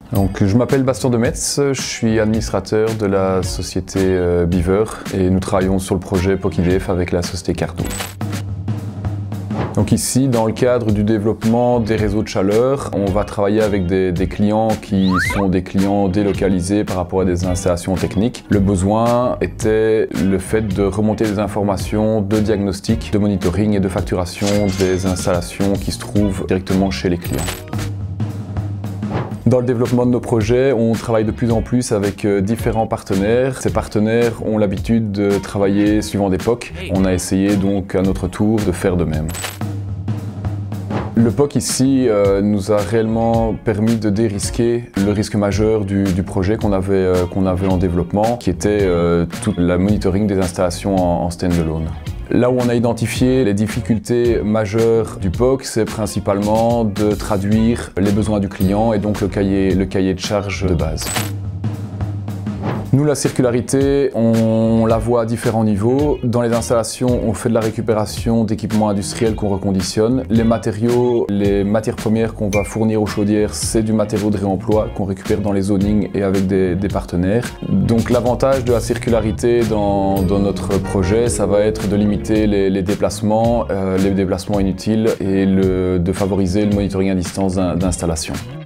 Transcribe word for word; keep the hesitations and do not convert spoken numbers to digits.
Donc, je m'appelle Bastien de Metz, je suis administrateur de la société euh, Beaver et nous travaillons sur le projet PokiDef avec la société Cardo. Donc ici, dans le cadre du développement des réseaux de chaleur, on va travailler avec des, des clients qui sont des clients délocalisés par rapport à des installations techniques. Le besoin était le fait de remonter des informations de diagnostic, de monitoring et de facturation des installations qui se trouvent directement chez les clients. Dans le développement de nos projets, on travaille de plus en plus avec différents partenaires. Ces partenaires ont l'habitude de travailler suivant des P O C. On a essayé donc à notre tour de faire de même. Le P O C ici euh, nous a réellement permis de dérisquer le risque majeur du, du projet qu'on avait, euh, qu'on avait en développement, qui était euh, tout le monitoring des installations en, en stand-alone. Là où on a identifié les difficultés majeures du P O C, c'est principalement de traduire les besoins du client et donc le cahier, le cahier de charge de base. Nous, la circularité, on la voit à différents niveaux. Dans les installations, on fait de la récupération d'équipements industriels qu'on reconditionne. Les matériaux, les matières premières qu'on va fournir aux chaudières, c'est du matériau de réemploi qu'on récupère dans les zonings et avec des, des partenaires. Donc l'avantage de la circularité dans, dans notre projet, ça va être de limiter les, les déplacements, euh, les déplacements inutiles et le, de favoriser le monitoring à distance d'installation.